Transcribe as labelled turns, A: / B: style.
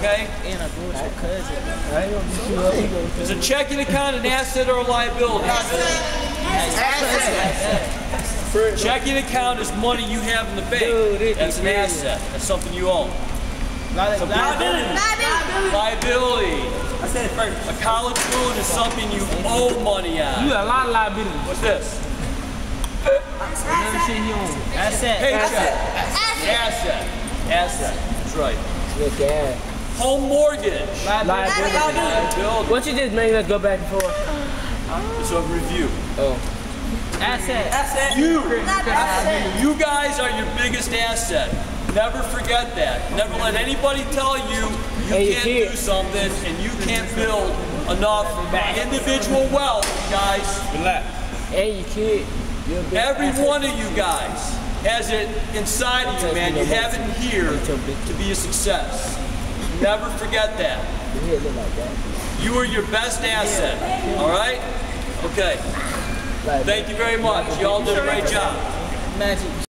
A: okay?
B: And I go with your cousin.
A: Is a checking account an asset or a liability? Checking account is money you have in the bank. That's an asset. That's something you own.
B: Liability.
A: Liability.
C: I said it first.
A: A college loan is something you owe money on.
B: You got a lot of liability.
A: What's this?
B: Another shit you own. Asset.
A: Paycheck. Asset. Asset. That's right.
D: Look at
A: Home mortgage.
D: liability. What you just make us go back and forth?
A: It's a review.
D: Oh.
B: Asset.
A: You guys are your biggest asset. Never forget that. Never let anybody tell you can't do something and you can't build enough individual wealth, guys.
C: Relax.
D: And you kid.
A: Every one of you guys has it inside of you, man. You have it here to be a success. Never forget that. You are your best asset. All right? Okay. Thank you very much. You all did a great job.
B: Magic.